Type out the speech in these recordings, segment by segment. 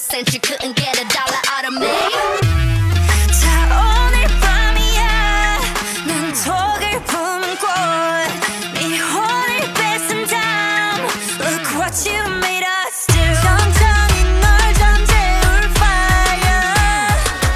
cent, you couldn't get $1 out of me. 자 오늘 밤이야 난 독을 품은 꽃 네 혼을 뺏은 다음 Look what you made us do 천천히 널 잠재울 fire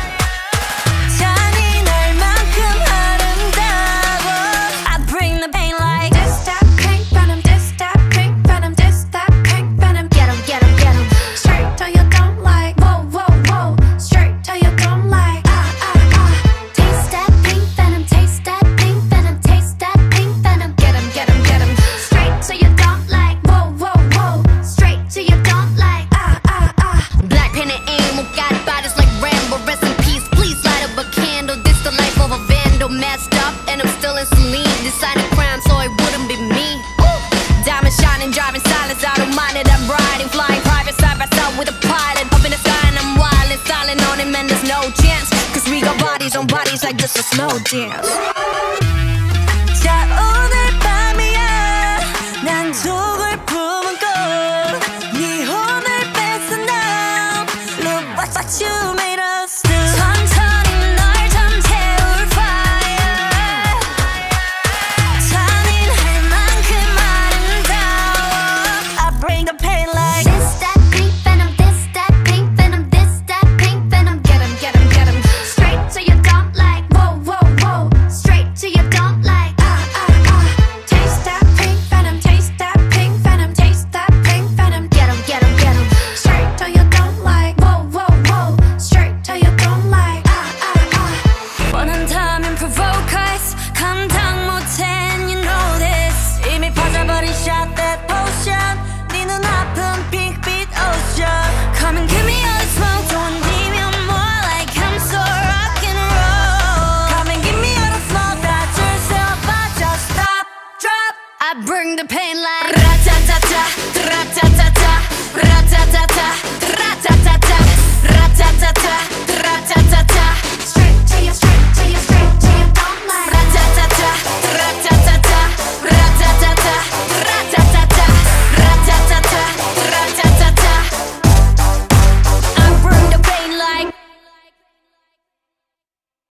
잔인할 만큼 아름다워 I bring the pain like This that pink venom This that pink venom This that pink venom Get 'em, get 'em, get 'em. Straight till you don't like Whoa, whoa, whoa Straight till you don't like Taste that pink venom, taste that pink venom, taste that pink venom. Get 'em, get 'em, get 'em. Straight till you don't like Whoa, whoa, whoa Straight till you don't like Blackpink and emo got bodies like Rambo. Rest in peace, please light up a candle. This the life of a vandal, messed up, and I'm still in saline. Deciding crime, so it wouldn't be me. Ooh. Diamond shining, driving silence, I don't mind it. I'm riding, flying private side by side with a pilot. Up in the sky and I'm wildin', styling on him, and there's no chance. Cause we got bodies on bodies like this a slow dance. 자 오늘 밤이야 난 독을 품은 꽃네 혼을 뺏은 다음 Look what you made us do 천천히 널 잠재울 fire 잔인할 만큼 아름다워 I bring the pain like This that pink venom, this that pink venom, this that pink venom. Get 'em, get 'em, get 'em. Straight till you don't like Whoa, whoa, whoa Straight till you don't like Taste that pink venom Taste that pink venom Taste that pink venom Get 'em, get 'em, get 'em. Straight till you don't like Whoa, whoa, whoa Straight till you don't like 원한다면 provoke us 감당 못해 and you know this 이미 퍼져버린 shot that potion 네 눈아픈 핑크빛 ocean Come and give me all the smoke don't need me more like I'm so rock and roll Come and give me all the smoke 다 줄 수 없어 just stop drop I bring the pain like